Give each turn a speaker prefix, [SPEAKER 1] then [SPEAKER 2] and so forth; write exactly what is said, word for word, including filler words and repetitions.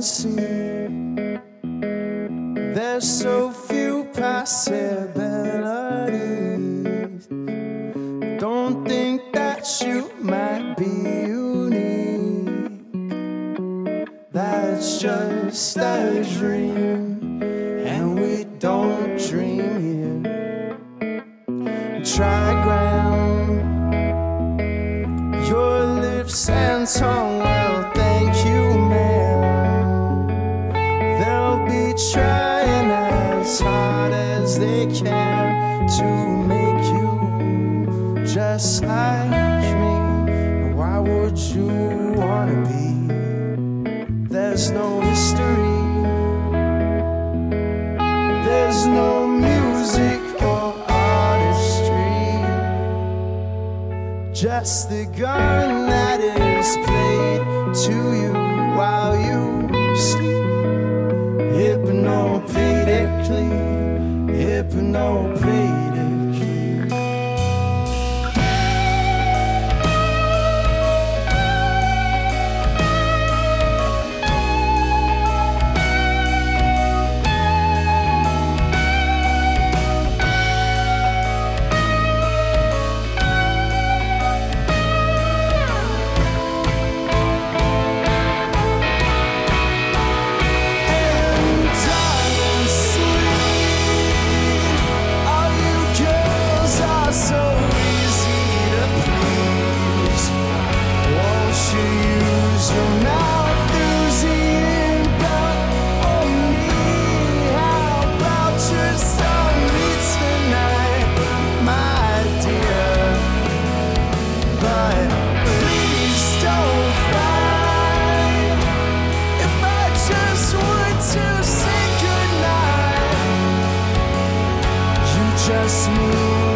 [SPEAKER 1] see. There's so few possibilities. Don't think that you might be unique. That's just a dream, and we don't dream here. Try ground, your lips and tongue will thank you, ma'am. They'll be trying as hard as they can to make you just like me. Why would you wanna be? There's no history, there's no music or artistry, just the gun that is played to you while you sleep. Hypnopedically, hypnopedically. Just me.